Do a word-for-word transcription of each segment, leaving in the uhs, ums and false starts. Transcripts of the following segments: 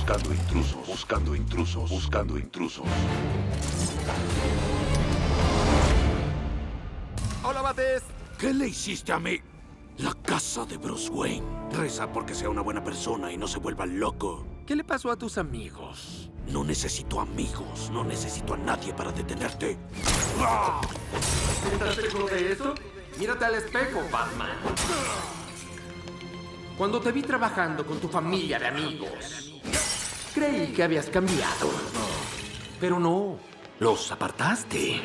Buscando intrusos, buscando intrusos, buscando intrusos. Hola, Bates. ¿Qué le hiciste a mí? La casa de Bruce Wayne. Reza porque sea una buena persona y no se vuelva loco. ¿Qué le pasó a tus amigos? No necesito amigos, no necesito a nadie para detenerte. ¿Estás seguro de eso? Mírate al espejo, Batman. Cuando te vi trabajando con tu familia de amigos, creí que habías cambiado. Pero no, los apartaste.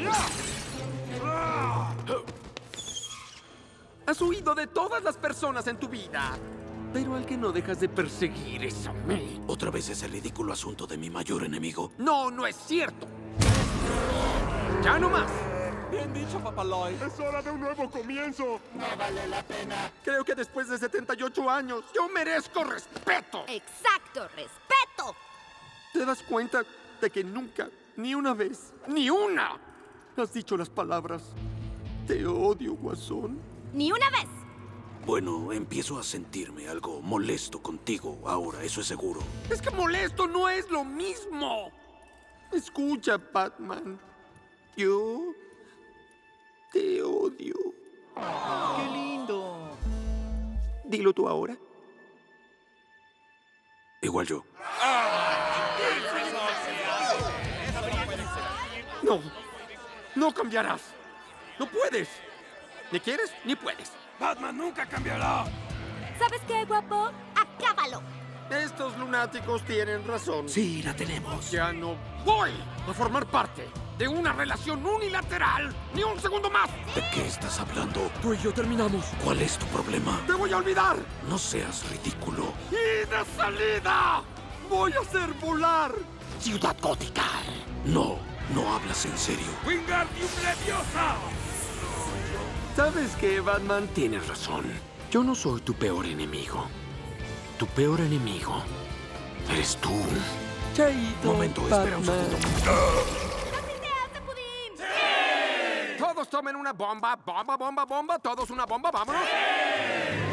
Has huido de todas las personas en tu vida, pero al que no dejas de perseguir es a mí. Otra vez ese ridículo asunto de mi mayor enemigo. No, no es cierto. Ya no más. Bien dicho, Papaloy. ¡Es hora de un nuevo comienzo! No vale la pena. Creo que después de setenta y ocho años, yo merezco respeto. ¡Exacto! ¡Respeto! ¿Te das cuenta de que nunca, ni una vez, ni una, has dicho las palabras "te odio, Guasón"? ¡Ni una vez! Bueno, empiezo a sentirme algo molesto contigo ahora, eso es seguro. Es que molesto no es lo mismo. Escucha, Batman. Yo te odio. ¡Qué lindo! Dilo tú ahora. Igual yo. No, no cambiarás. No puedes. Ni quieres, ni puedes. ¡Batman nunca cambiará! ¿Sabes qué, guapo? ¡Acábalo! Estos lunáticos tienen razón. Sí, la tenemos. Ya no voy a formar parte de una relación unilateral ni un segundo más. ¿De qué estás hablando? Tú y yo terminamos. ¿Cuál es tu problema? ¡Te voy a olvidar! No seas ridículo. ¡Y de salida! ¡Voy a hacer volar Ciudad Gótica. No, no hablas en serio. ¡Wingardium Leviosa! ¿Sabes qué, Batman? Tienes razón. Yo no soy tu peor enemigo. Tu peor enemigo eres tú. Chaito, Momento, espera un segundo. ¡Así se hace, pudín! ¡Sí! Todos tomen una bomba, bomba, bomba, bomba. Todos una bomba, vámonos.